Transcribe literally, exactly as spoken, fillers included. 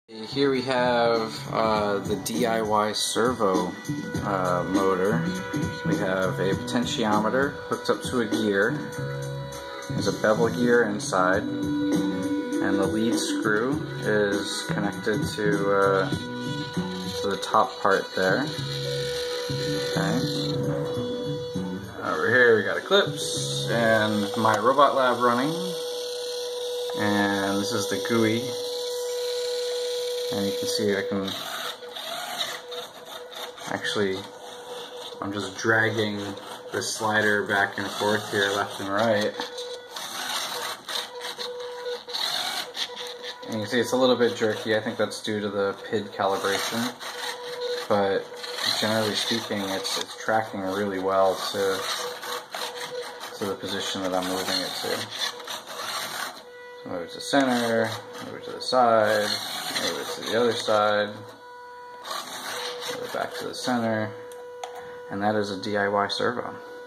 Here we have uh, the D I Y servo uh, motor. We have a potentiometer hooked up to a gear. There's a bevel gear inside, and the lead screw is connected to, uh, to the top part there. Okay. Over here we got Eclipse and MyRobotLab running, and this is the G U I. And you can see I can actually, I'm just dragging the slider back and forth here, left and right. And you can see it's a little bit jerky. I think that's due to the P I D calibration. But generally speaking, it's, it's tracking really well to, to the position that I'm moving it to. So move it to center, move it to the side, move it to the other side, move it back to the center, and that is a D I Y servo.